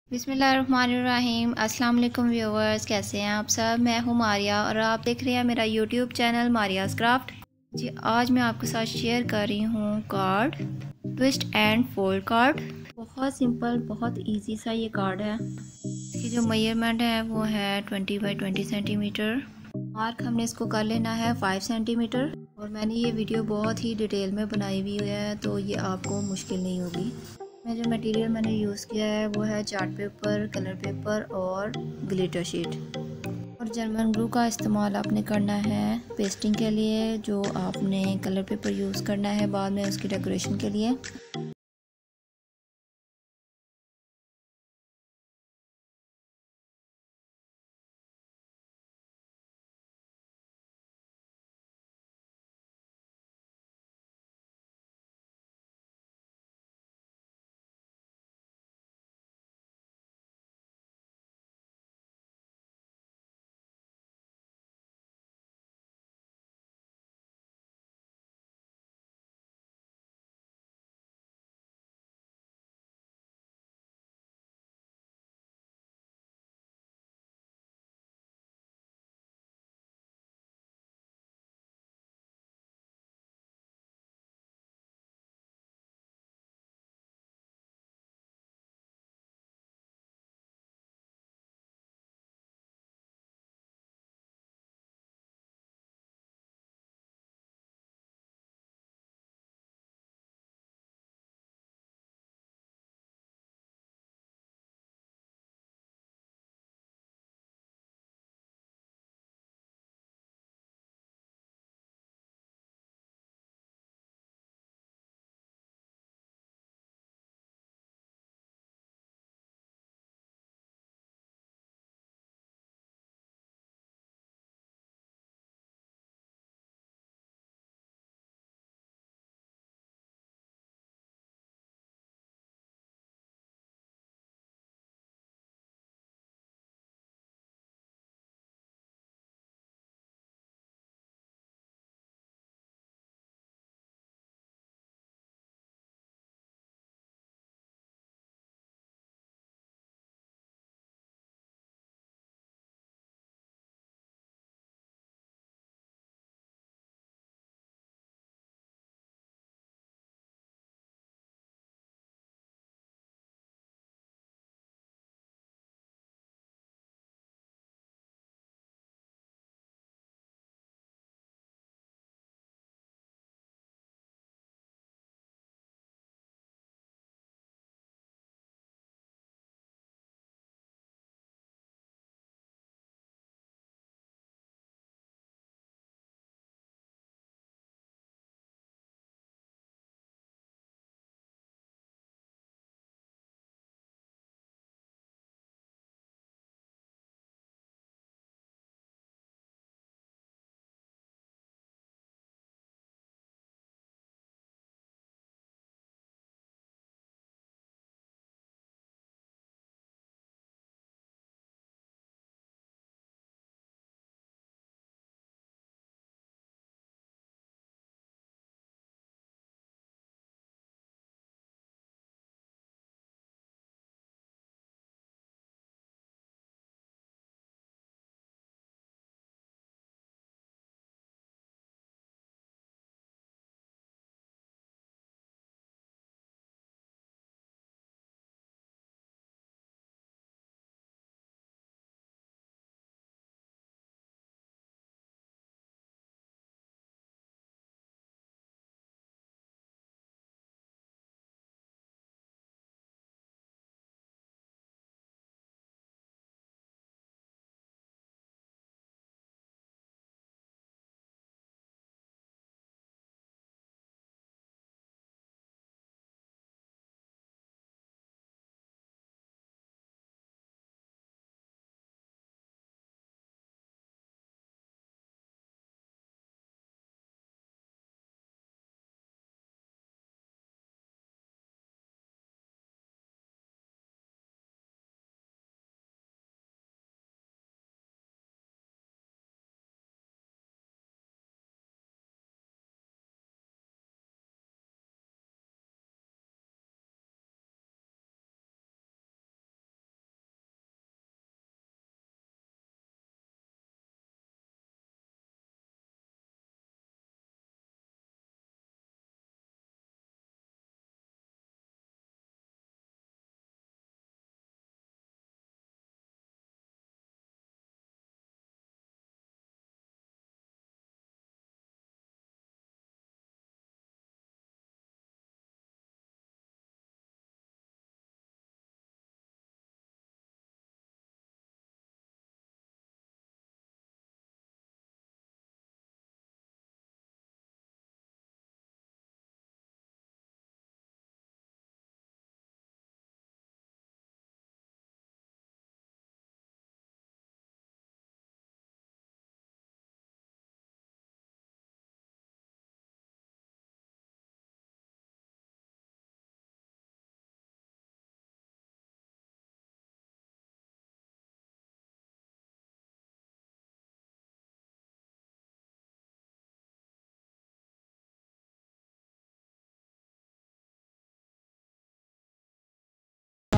बिस्मिल्लाहिर्रहमानिर्रहीम। अस्सलाम वालेकुम व्यूवर्स, कैसे हैं आप सब। मैं हूं मारिया और आप देख रहे हैं मेरा यूट्यूब चैनल मारियाज़ क्राफ्ट। जी, आज मैं आपके साथ शेयर कर रही हूं card, twist and fold card. बहुत सिंपल, बहुत इजी सा ये कार्ड है। इसकी जो मेजरमेंट है वो है 20 बाई 20 सेंटीमीटर। मार्क हमने इसको कर लेना है 5 सेंटीमीटर। और मैंने ये वीडियो बहुत ही डिटेल में बनाई हुई है, तो ये आपको मुश्किल नहीं होगी। मैं जो मटेरियल मैंने यूज़ किया है वो है चार्ट पेपर, कलर पेपर और ग्लिटर शीट। और जर्मन ग्लू का इस्तेमाल आपने करना है पेस्टिंग के लिए, जो आपने कलर पेपर यूज़ करना है बाद में उसकी डेकोरेशन के लिए।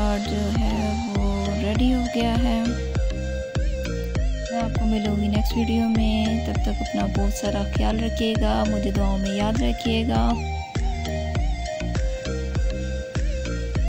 कार्ड जो है वो रेडी हो गया है। मैं आपको मिलूँगी नेक्स्ट वीडियो में। तब तक अपना बहुत सारा ख्याल रखिएगा, मुझे दुआओं में याद रखिएगा।